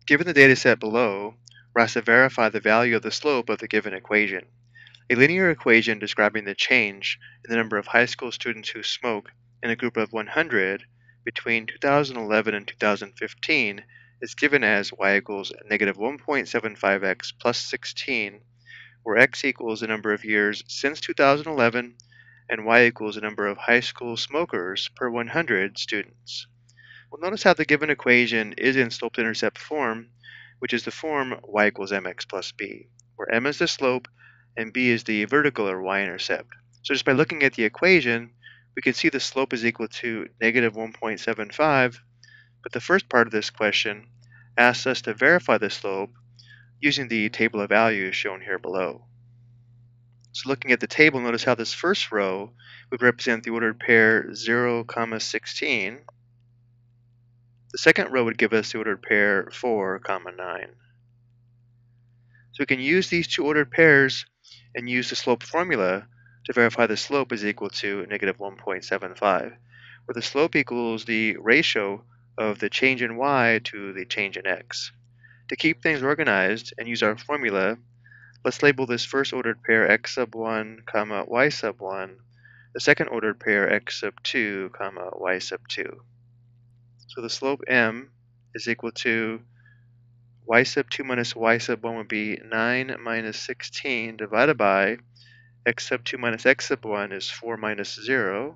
Given the data set below, we're asked to verify the value of the slope of the given equation. A linear equation describing the change in the number of high school students who smoke in a group of 100 between 2011 and 2015 is given as y equals negative 1.75x plus 16, where x equals the number of years since 2011 and y equals the number of high school smokers per 100 students. Well, notice how the given equation is in slope-intercept form, which is the form y equals mx plus b, where m is the slope and b is the vertical or y-intercept. So just by looking at the equation, we can see the slope is equal to negative 1.75, but the first part of this question asks us to verify the slope using the table of values shown here below. So looking at the table, notice how this first row would represent the ordered pair 0, 16. The second row would give us the ordered pair 4, 9. So we can use these two ordered pairs and use the slope formula to verify the slope is equal to negative 1.75, where the slope equals the ratio of the change in y to the change in x. To keep things organized and use our formula, let's label this first ordered pair x sub 1, y sub 1, the second ordered pair x sub 2, y sub 2. So the slope m is equal to y sub 2 minus y sub 1 would be 9 minus 16 divided by x sub 2 minus x sub 1 is 4 minus 0.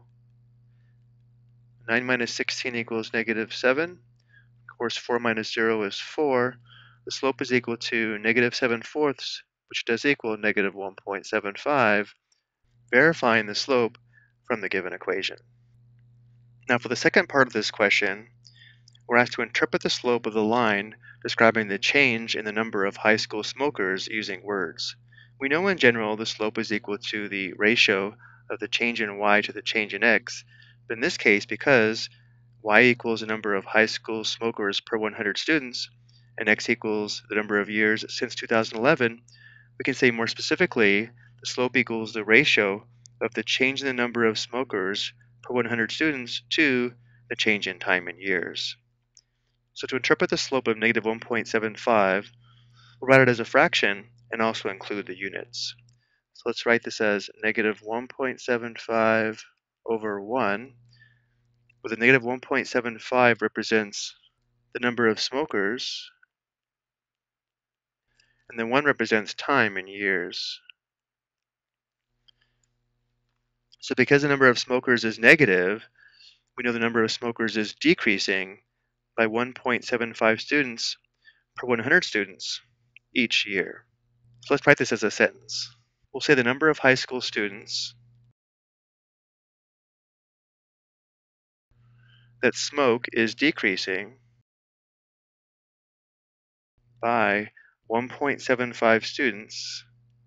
9 minus 16 equals negative 7. Of course, 4 minus 0 is 4. The slope is equal to negative 7/4, which does equal negative 1.75, verifying the slope from the given equation. Now for the second part of this question, we're asked to interpret the slope of the line describing the change in the number of high school smokers using words. We know in general the slope is equal to the ratio of the change in y to the change in x, but in this case, because y equals the number of high school smokers per 100 students, and x equals the number of years since 2011, we can say more specifically the slope equals the ratio of the change in the number of smokers per 100 students to the change in time in years. So to interpret the slope of negative 1.75, we'll write it as a fraction and also include the units. So let's write this as negative 1.75 over 1, where the negative 1.75 represents the number of smokers, and then 1 represents time in years. So because the number of smokers is negative, we know the number of smokers is decreasing by 1.75 students per 100 students each year. So let's write this as a sentence. We'll say the number of high school students that smoke is decreasing by 1.75 students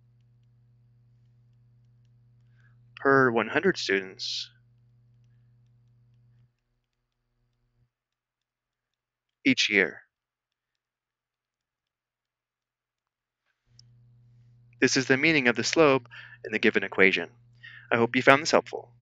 per 100 students each year. This is the meaning of the slope in the given equation. I hope you found this helpful.